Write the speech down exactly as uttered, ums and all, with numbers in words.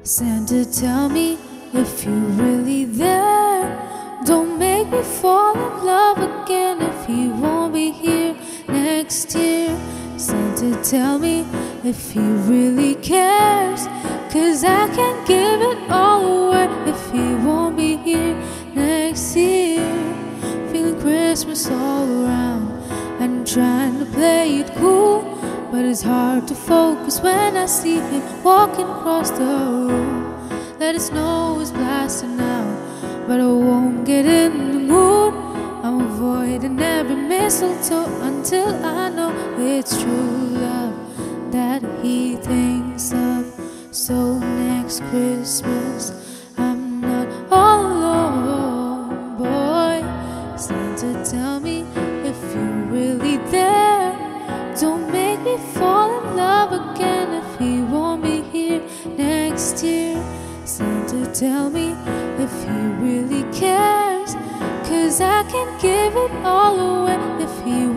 Santa, tell me if you're really there. Don't make me fall in love again if he won't be here next year. Santa, tell me if he really cares, 'cause I can't give it all away if he won't be here next year. Feeling Christmas all around and trying to play it cool, but it's hard to focus when I see him walking across the room. Let it snow is blasting out, but I won't get in the mood. I'm avoiding every mistletoe until I know it's true love that he thinks of. So next Christmas I'm not all alone, boy. Santa, tell me if you're really there. Don't make me fall in love again if he won't be here next year. Santa, tell me if he really cares, 'cause I can't give it all away if he